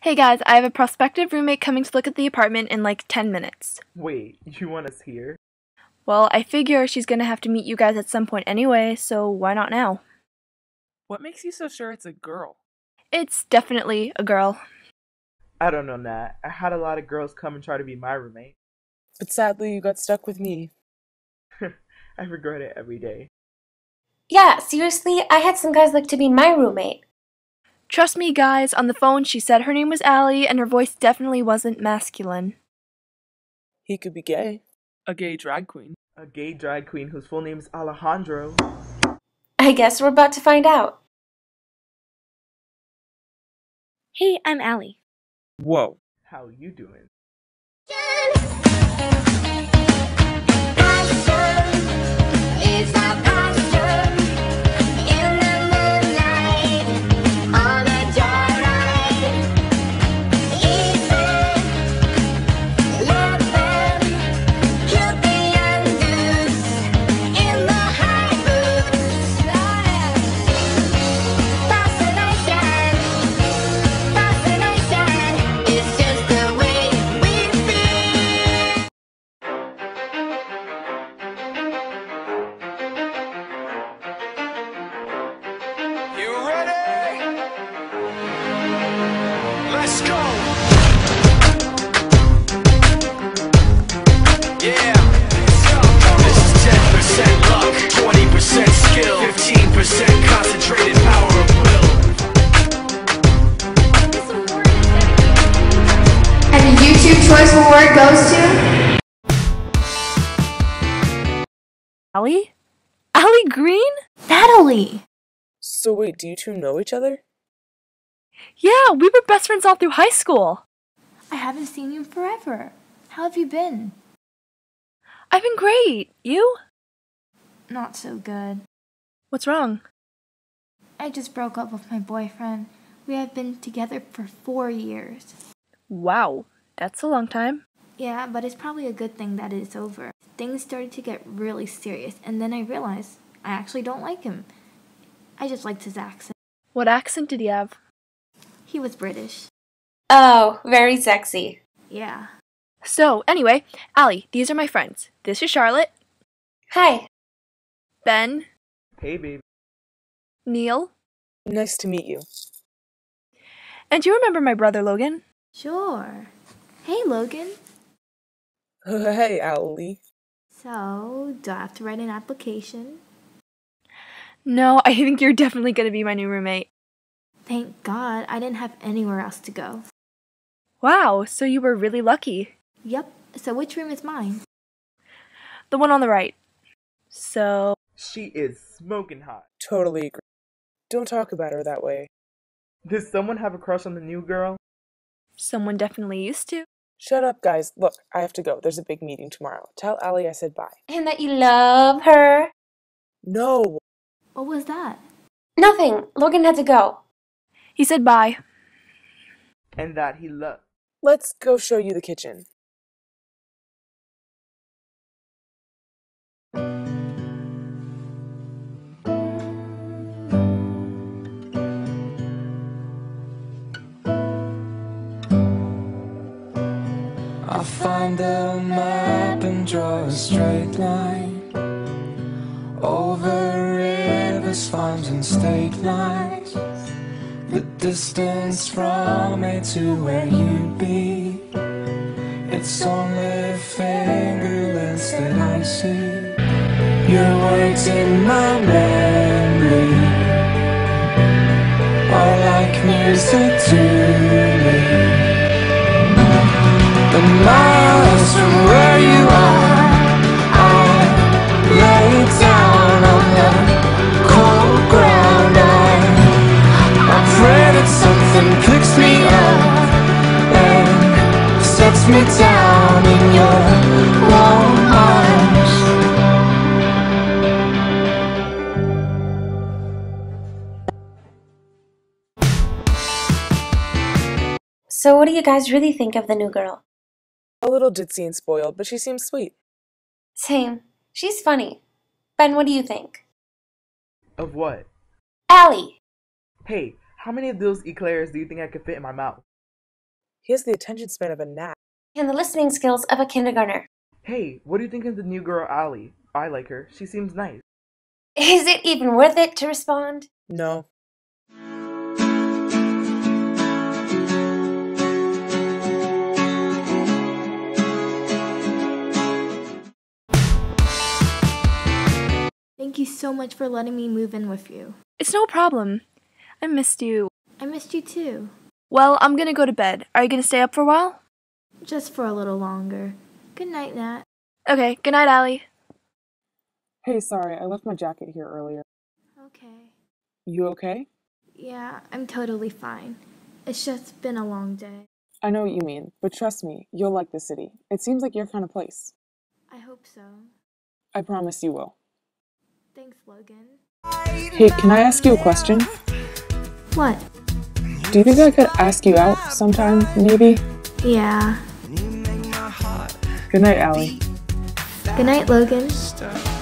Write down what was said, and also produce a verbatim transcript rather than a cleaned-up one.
Hey guys, I have a prospective roommate coming to look at the apartment in like ten minutes. Wait, you want us here? Well, I figure she's gonna have to meet you guys at some point anyway, so why not now? What makes you so sure it's a girl? It's definitely a girl. I don't know, Nat. I had a lot of girls come and try to be my roommate. But sadly, you got stuck with me. I regret it every day. Yeah, seriously, I had some guys like to be my roommate. Trust me, guys, on the phone she said her name was Allie and her voice definitely wasn't masculine. He could be gay. A gay drag queen. A gay drag queen whose full name is Alejandro. I guess we're about to find out. Hey, I'm Allie. Whoa. How you doing? Let's go! Yeah! This is ten percent luck, twenty percent skill, fifteen percent concentrated power of will. And the YouTube Choice Award goes to... Allie? Allie Green? Natalie! So wait, do you two know each other? Yeah, we were best friends all through high school. I haven't seen you in forever. How have you been? I've been great. You? Not so good. What's wrong? I just broke up with my boyfriend. We have been together for four years. Wow, that's a long time. Yeah, but it's probably a good thing that it's over. Things started to get really serious, and then I realized I actually don't like him. I just liked his accent. What accent did he have? He was British. Oh, very sexy. Yeah. So, anyway, Allie, these are my friends. This is Charlotte. Hi. Ben. Hey, baby. Neil. Nice to meet you. And do you remember my brother Logan? Sure. Hey, Logan. Hey, Allie. So, do I have to write an application? No, I think you're definitely going to be my new roommate. Thank God, I didn't have anywhere else to go. Wow, so you were really lucky. Yep, so which room is mine? The one on the right. So... She is smoking hot. Totally agree. Don't talk about her that way. Does someone have a crush on the new girl? Someone definitely used to. Shut up, guys. Look, I have to go. There's a big meeting tomorrow. Tell Allie I said bye. And that you love her. No! What was that? Nothing. Logan had to go. He said bye. And that he loved. Let's go show you the kitchen. I'll find a map and draw a straight line over rivers, farms and state lines. The distance from me to where you'd be, it's only fingerless that I see. Your words in my memory are like music to me. The miles from where you are, I lay down on the cold ground. I, I pray that something picks me up and sets me down in your warm arms. So what do you guys really think of the new girl? A little ditzy and spoiled, but she seems sweet. Same. She's funny. Ben, what do you think? Of what? Allie. Hey, how many of those eclairs do you think I could fit in my mouth? He has the attention span of a gnat. And the listening skills of a kindergartner. Hey, what do you think of the new girl, Allie? I like her. She seems nice. Is it even worth it to respond? No. Thank you so much for letting me move in with you. It's no problem. I missed you. I missed you too. Well, I'm gonna go to bed. Are you gonna stay up for a while? Just for a little longer. Good night, Nat. Okay, good night, Allie. Hey, sorry, I left my jacket here earlier. Okay. You okay? Yeah, I'm totally fine. It's just been a long day. I know what you mean, but trust me, you'll like the city. It seems like your kind of place. I hope so. I promise you will. Thanks, Logan. Hey, can I ask you a question? What? Do you think I could ask you out sometime, maybe? Yeah. Good night, Allie. Good night, Logan.